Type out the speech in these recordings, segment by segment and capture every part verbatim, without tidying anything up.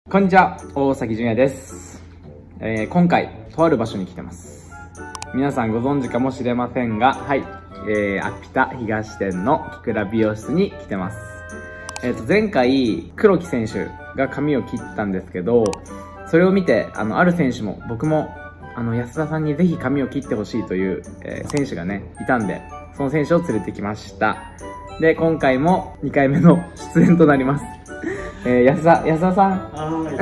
こんにちは、大崎純也です。えー、今回、とある場所に来てます。皆さんご存知かもしれませんが、はい、えー、アピタ東店のキクラ美容室に来てます。えっと、前回、黒木選手が髪を切ったんですけど、それを見て、あの、ある選手も、僕も、あの、安田さんにぜひ髪を切ってほしいという、えー、選手がね、いたんで、その選手を連れてきました。で、今回もにかいめの出演となります。えー、安田、安田さん。 はい。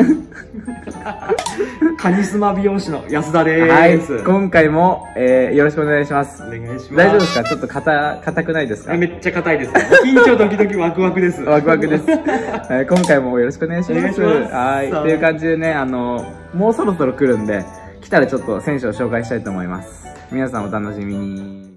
カリスマ美容師の安田です。 はい。今回も、えー、よろしくお願いします。 お願いします。 大丈夫ですか？ちょっと硬、硬くないですか？ めっちゃ硬いです。緊張ドキドキワクワクです。 ワクワクです。えー、今回もよろしくお願いします。お願いします。はい。という感じでね、あの、もうそろそろ来るんで、来たらちょっと選手を紹介したいと思います。皆さんお楽しみに。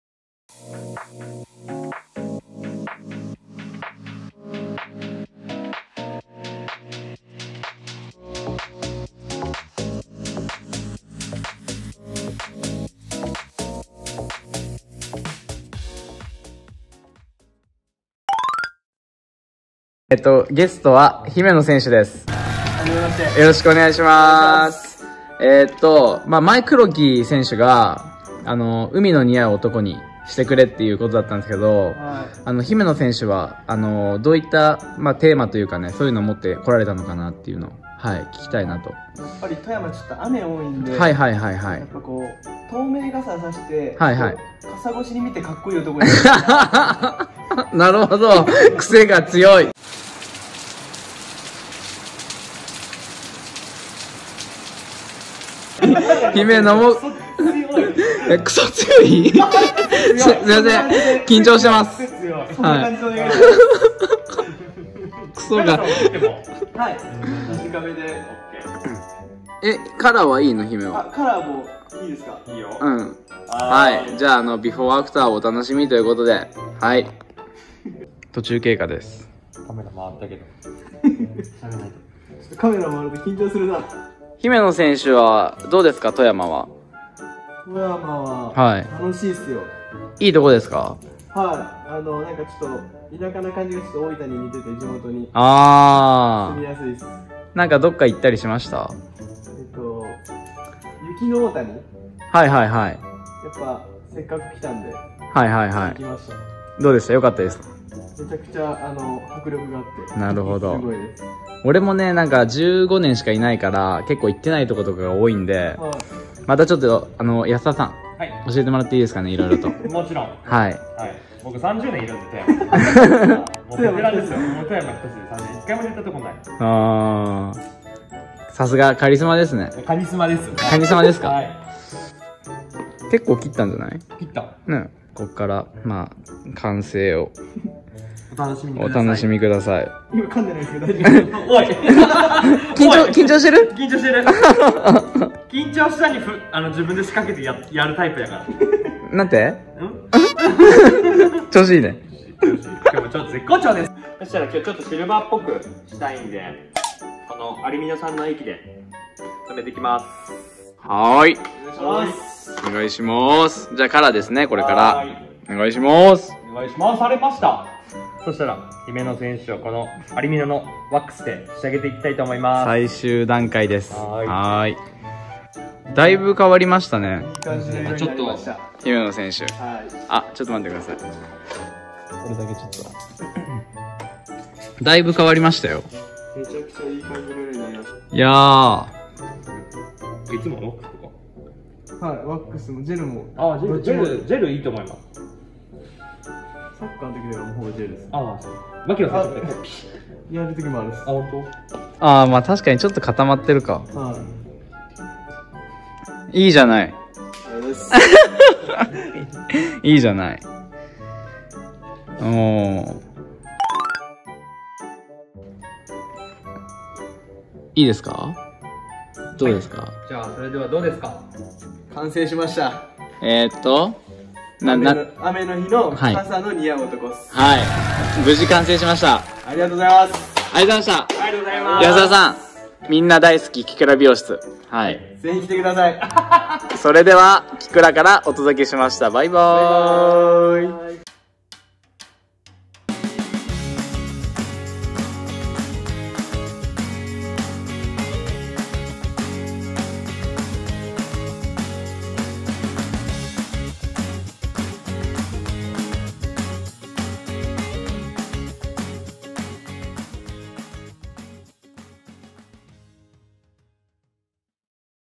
えっと、ゲストは姫野選手です。よろしくお願いします。えっと、まあ、前黒木選手が、あの、海の似合う男にしてくれっていうことだったんですけど、はい、あの、姫野選手は、あの、どういった、まあ、テーマというかね、そういうのを持って来られたのかなっていうのを、はい、聞きたいなと。 やっぱり富山ちょっと雨多いんで、 はいはいはいはい。やっぱこう、透明傘さして、 はいはい。 傘越しに見てかっこいい男になるほど。癖が強い。姫野もえ、クソ強いすいません、緊張してます。はい。クソがはい、短めで。 え、カラーはいいの姫は？ カラーもいいですか？いいよ。 うん。はい、じゃあ、あの、ビフォーアフターをお楽しみということで、はい。途中経過です。 カメラ回ったけど。 カメラ回ると緊張するな。 姫野選手はどうですか、富山は？ 富山は、 はい、 楽しいっすよ。 いいとこですか？ はい、あの、なんかちょっと、田舎な感じがちょっと大分に似てて、地元に。 あー。 住みやすいです。 なんかどっか行ったりしました？ えっと、雪の大谷？ はいはいはい。 やっぱ、せっかく来たんで。 はいはいはい。 行きました。 どうでした？よかったですか？ めちゃくちゃ、あの、迫力があって。 なるほど。 すごいです。 俺もね、なんかじゅうごねんしかいないから、結構行ってないとことかが多いんで、はい、またちょっと、あの、安田さん、はい、教えてもらっていいですかね、いろいろと。 もちろん。 はい。はい。 僕さんじゅうねんいるんで、富山。もうベテランですよ。もう富山一つでさんじゅうねん。一回も出たとこない。 あー。さすがカリスマですね。 カリスマです。 カリスマですか？はい。結構切ったんじゃない？ 切った。 ね。こっから、まあ、完成を。 お楽しみお楽しみください。 今噛んでないですけど大丈夫？ おい緊張、緊張してる？ 緊張してる緊張したにふ、あの、自分で仕掛けてや、やるタイプやから。 なんて？ん調子いいね。 今日もちょっと絶好調です。そしたら今日ちょっとシルバーっぽくしたいんで、このアルミノさんの液で止めていきます。 はーい。 お願いします。 お願いします。じゃあカラーですね、これから。お願いします。 お願いします。されました。そしたら、姫野選手をこのアルミノのワックスで仕上げていきたいと思います。 最終段階です。 はーい。 はーい。だいぶ変わりましたね。 いい感じでちょっと、姫野選手。はい。あ、ちょっと待ってください。これだけちょっと。だいぶ変わりましたよ。 めちゃくちゃいい感じの色になりました。 いやー。 いつものワックスとか？ はい、ワックスもジェルも。 あ、ジェル、ジェル、ジェルいいと思います。 サッカーの時ではもうほぼジェルです。 ああ、そう。マキロさんってやる時もあるです。 あ、本当？ああ、まあ確かにちょっと固まってるか。 はい。 いいじゃない。いいじゃない。おー。いいですか？どうですか？はい、 じゃあ、それではどうですか？ 完成しました。 えーっと、な、 な、 な、 雨の日の傘の似合う男です。 はい。無事完成しました。 ありがとうございます。 ありがとうございました。 ありがとうございます。 安田さん、みんな大好きキクラ美容室。はい。 ぜひ来てください。 それでは、キクラからお届けしました。バイバーイ。 バイバーイ。